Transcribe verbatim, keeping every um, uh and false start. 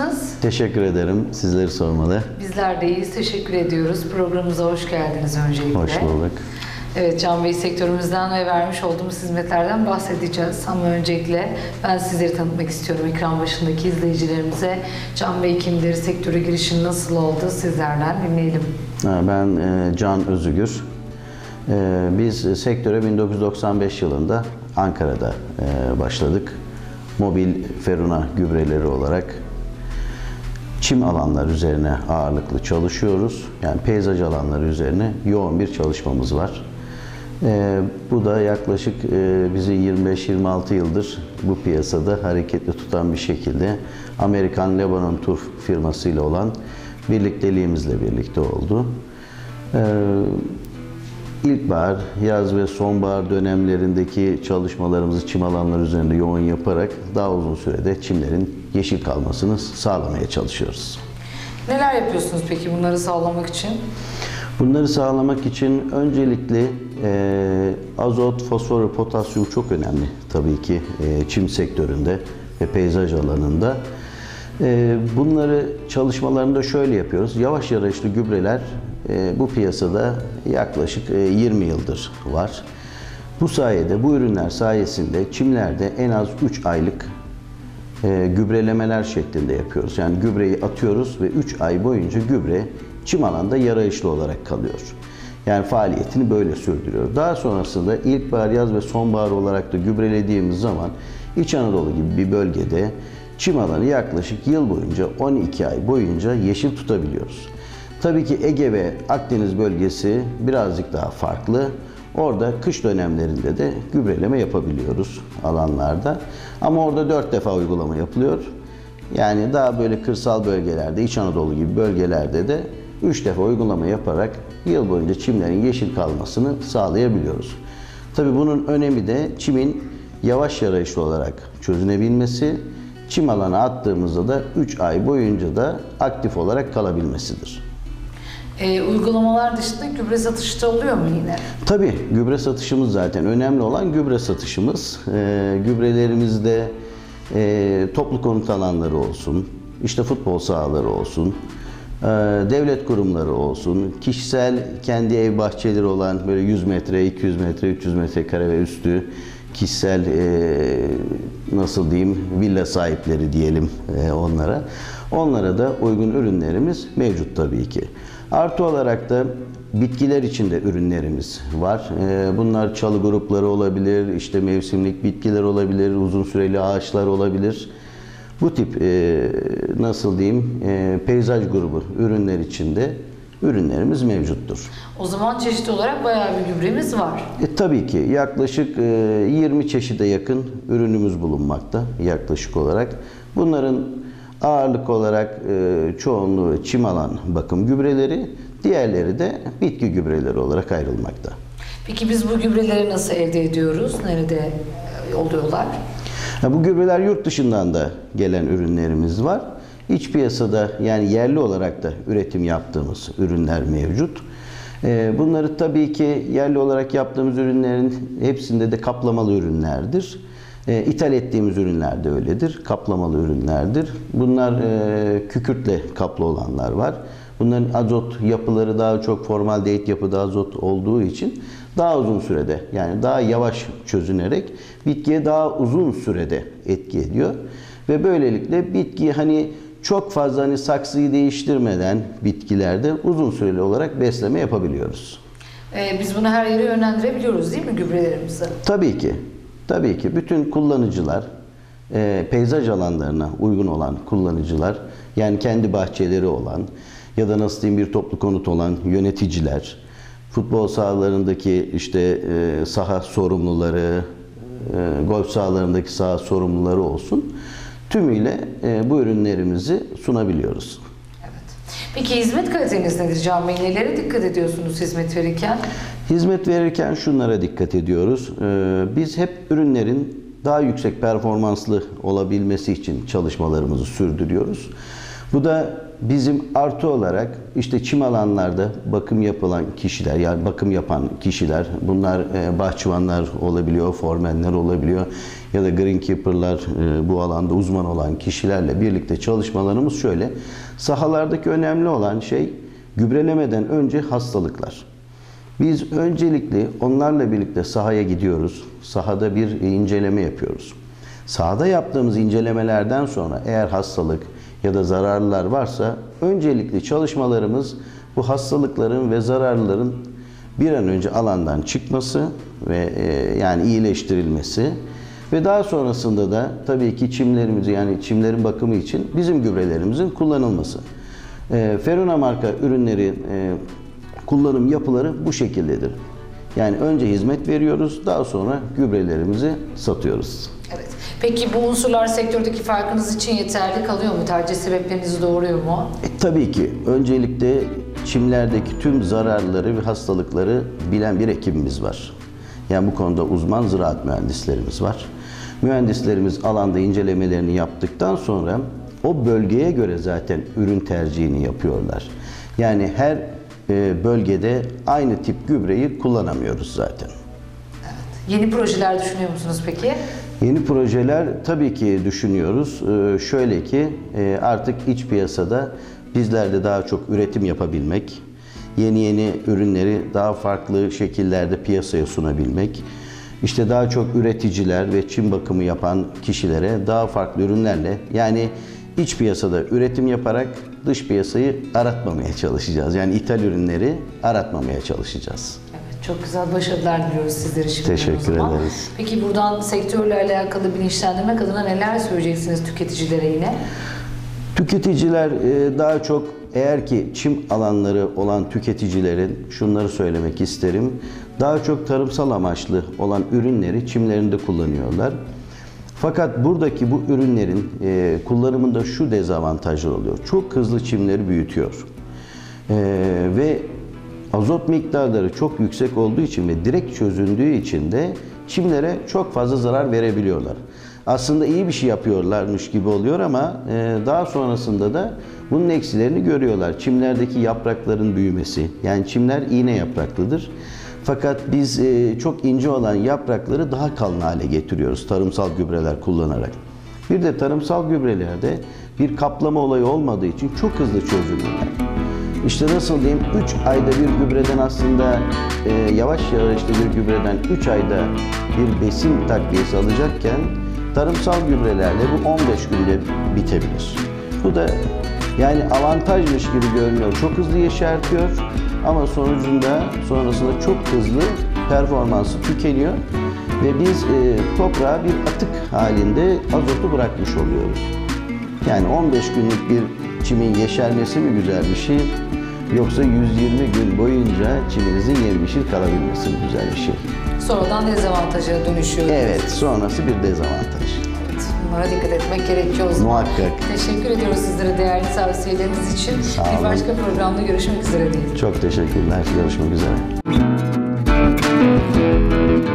nasılsınız? Teşekkür ederim. Sizleri sormalı. Bizler de iyiyiz. Teşekkür ediyoruz. Programımıza hoş geldiniz öncelikle. Hoş bulduk. Evet, Can Bey, sektörümüzden ve vermiş olduğumuz hizmetlerden bahsedeceğiz. Ama öncelikle ben sizleri tanıtmak istiyorum ekran başındaki izleyicilerimize. Can Bey kimdir, sektöre girişin nasıl oldu, sizlerden dinleyelim. Ben Can Özügür. Biz sektöre bin dokuz yüz doksan beş yılında Ankara'da başladık. Mobil feruna gübreleri olarak çim alanlar üzerine ağırlıklı çalışıyoruz. Yani peyzaj alanları üzerine yoğun bir çalışmamız var. Ee, bu da yaklaşık e, bizi yirmi beş yirmi altı yıldır bu piyasada hareketli tutan bir şekilde Amerikan Lebanon Turf firmasıyla olan birlikteliğimizle birlikte oldu. Ee, İlkbahar, yaz ve sonbahar dönemlerindeki çalışmalarımızı çim alanları üzerinde yoğun yaparak daha uzun sürede çimlerin yeşil kalmasını sağlamaya çalışıyoruz. Neler yapıyorsunuz peki bunları sağlamak için? Bunları sağlamak için öncelikle e, azot, fosfor ve potasyum çok önemli tabii ki e, çim sektöründe ve peyzaj alanında. E, bunları çalışmalarında şöyle yapıyoruz. Yavaş yarayışlı gübreler e, bu piyasada yaklaşık e, yirmi yıldır var. Bu sayede, bu ürünler sayesinde çimlerde en az üç aylık e, gübrelemeler şeklinde yapıyoruz. Yani gübreyi atıyoruz ve üç ay boyunca gübre çim alanda yarayışlı olarak kalıyor. Yani faaliyetini böyle sürdürüyor. Daha sonrasında ilkbahar, yaz ve sonbahar olarak da gübrelediğimiz zaman İç Anadolu gibi bir bölgede çim alanı yaklaşık yıl boyunca on iki ay boyunca yeşil tutabiliyoruz. Tabii ki Ege ve Akdeniz bölgesi birazcık daha farklı. Orada kış dönemlerinde de gübreleme yapabiliyoruz alanlarda. Ama orada dört defa uygulama yapılıyor. Yani daha böyle kırsal bölgelerde, İç Anadolu gibi bölgelerde de üç defa uygulama yaparak yıl boyunca çimlerin yeşil kalmasını sağlayabiliyoruz. Tabii bunun önemi de çimin yavaş yarayışlı olarak çözünebilmesi, çim alana attığımızda da üç ay boyunca da aktif olarak kalabilmesidir. E, uygulamalar dışında gübre satışı da oluyor mu yine? Tabii gübre satışımız zaten önemli olan gübre satışımız. E, gübrelerimizde e, toplu konut alanları olsun, işte futbol sahaları olsun, devlet kurumları olsun, kişisel kendi ev bahçeleri olan böyle yüz metre, iki yüz metre, üç yüz metrekare ve üstü kişisel e, nasıl diyeyim villa sahipleri diyelim e, onlara. Onlara da uygun ürünlerimiz mevcut tabii ki. Artı olarak da bitkiler için de ürünlerimiz var. E, bunlar çalı grupları olabilir, işte mevsimlik bitkiler olabilir, uzun süreli ağaçlar olabilir. Bu tip e, nasıl diyeyim e, peyzaj grubu ürünler içinde ürünlerimiz mevcuttur. O zaman çeşit olarak bayağı bir gübremiz var. E, tabii ki yaklaşık e, yirmi çeşide yakın ürünümüz bulunmakta yaklaşık olarak. Bunların ağırlık olarak e, çoğunluğu çim alan bakım gübreleri, diğerleri de bitki gübreleri olarak ayrılmakta. Peki biz bu gübreleri nasıl elde ediyoruz? Nerede oluyorlar? Bu gübreler yurt dışından da gelen ürünlerimiz var. İç piyasada yani yerli olarak da üretim yaptığımız ürünler mevcut. Bunları tabii ki yerli olarak yaptığımız ürünlerin hepsinde de kaplamalı ürünlerdir. İthal ettiğimiz ürünler de öyledir. Kaplamalı ürünlerdir. Bunlar kükürtle kaplı olanlar var. Bunların azot yapıları daha çok formaldehit yapıda azot olduğu için daha uzun sürede yani daha yavaş çözünerek bitkiye daha uzun sürede etki ediyor. Ve böylelikle bitki hani çok fazla hani saksıyı değiştirmeden bitkilerde uzun süreli olarak besleme yapabiliyoruz. Ee, biz bunu her yere yönlendirebiliyoruz değil mi gübrelerimizi? Tabii ki. Tabii ki. Bütün kullanıcılar e, peyzaj alanlarına uygun olan kullanıcılar yani kendi bahçeleri olan ya da nasıl diyeyim bir toplu konut olan yöneticiler, futbol sahalarındaki işte e, saha sorumluları, e, golf sahalarındaki saha sorumluları olsun. Tümüyle e, bu ürünlerimizi sunabiliyoruz. Evet. Peki hizmet kaliteniz nedir Can Bey? Nelere dikkat ediyorsunuz hizmet verirken? Hizmet verirken şunlara dikkat ediyoruz. E, biz hep ürünlerin daha yüksek performanslı olabilmesi için çalışmalarımızı sürdürüyoruz. Bu da bizim artı olarak işte çim alanlarda bakım yapılan kişiler, yani bakım yapan kişiler, bunlar e, bahçıvanlar olabiliyor, formenler olabiliyor ya da greenkeeper'lar, e, bu alanda uzman olan kişilerle birlikte çalışmalarımız şöyle. Sahalardaki önemli olan şey gübrelemeden önce hastalıklar. Biz öncelikle onlarla birlikte sahaya gidiyoruz. Sahada bir inceleme yapıyoruz. Sahada yaptığımız incelemelerden sonra eğer hastalık ya da zararlılar varsa öncelikli çalışmalarımız bu hastalıkların ve zararlıların bir an önce alandan çıkması ve e, yani iyileştirilmesi ve daha sonrasında da tabii ki çimlerimizi, yani çimlerin bakımı için bizim gübrelerimizin kullanılması. E, Feruna marka ürünleri e, kullanım yapıları bu şekildedir. Yani önce hizmet veriyoruz, daha sonra gübrelerimizi satıyoruz. Evet. Peki bu unsurlar sektördeki farkınız için yeterli kalıyor mu? Tercih sebeplerinizi doğuruyor mu? E, tabii ki. Öncelikle çimlerdeki tüm zararları ve hastalıkları bilen bir ekibimiz var. Yani bu konuda uzman ziraat mühendislerimiz var. Mühendislerimiz alanda incelemelerini yaptıktan sonra o bölgeye göre zaten ürün tercihini yapıyorlar. Yani her e, bölgede aynı tip gübreyi kullanamıyoruz zaten. Evet. Yeni projeler düşünüyor musunuz peki? Yeni projeler tabii ki düşünüyoruz. Ee, şöyle ki e, artık iç piyasada bizler de daha çok üretim yapabilmek, yeni yeni ürünleri daha farklı şekillerde piyasaya sunabilmek, işte daha çok üreticiler ve çim bakımı yapan kişilere daha farklı ürünlerle, yani iç piyasada üretim yaparak dış piyasayı aratmamaya çalışacağız. Yani ithal ürünleri aratmamaya çalışacağız. Çok güzel, başarılar diliyoruz sizlere şimdiden. Teşekkür ederiz. Peki buradan sektörle alakalı bilinçlendirmek adına neler söyleyeceksiniz tüketicilere yine? Tüketiciler daha çok, eğer ki çim alanları olan tüketicilerin şunları söylemek isterim. Daha çok tarımsal amaçlı olan ürünleri çimlerinde kullanıyorlar. Fakat buradaki bu ürünlerin kullanımında şu dezavantajlar oluyor. Çok hızlı çimleri büyütüyor. Ve azot miktarları çok yüksek olduğu için ve direkt çözündüğü için de çimlere çok fazla zarar verebiliyorlar. Aslında iyi bir şey yapıyorlarmış gibi oluyor ama daha sonrasında da bunun eksilerini görüyorlar. Çimlerdeki yaprakların büyümesi, yani çimler iğne yapraklıdır. Fakat biz çok ince olan yaprakları daha kalın hale getiriyoruz tarımsal gübreler kullanarak. Bir de tarımsal gübrelerde bir kaplama olayı olmadığı için çok hızlı çözülürler. İşte nasıl diyeyim, üç ayda bir gübreden aslında e, yavaş yavaş işte bir gübreden üç ayda bir besin takviyesi alacakken tarımsal gübrelerle bu on beş günde bitebilir. Bu da yani avantajmış gibi görünüyor. Çok hızlı yeşertiyor ama sonucunda sonrasında çok hızlı performansı tükeniyor ve biz e, toprağa bir atık halinde azotu bırakmış oluyoruz. Yani on beş günlük bir çimin yeşermesi mi güzel bir şey, yoksa yüz yirmi gün boyunca çiminizin yemyeşil kalabilmesi mi güzel bir şey? Sonradan dezavantaja dönüşüyor. Evet, sonrası bir dezavantaj. Evet, bunlara dikkat etmek gerekiyor o zaman. Muhakkak. Teşekkür ediyoruz sizlere değerli tavsiyeleriniz için. Sağ Bir olun. başka programda görüşmek üzere diyelim. Çok teşekkürler. Görüşmek üzere.